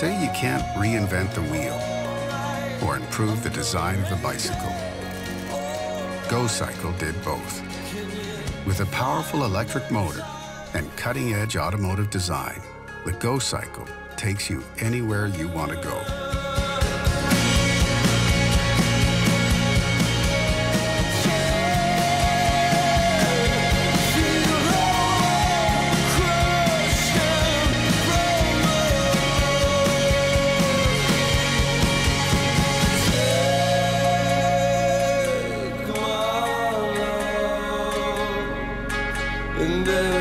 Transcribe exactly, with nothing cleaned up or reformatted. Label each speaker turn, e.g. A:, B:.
A: say you can't reinvent the wheel or improve the design of the bicycle. Gocycle did both. With a powerful electric motor and cutting-edge automotive design, the Gocycle takes you anywhere you want to go.
B: And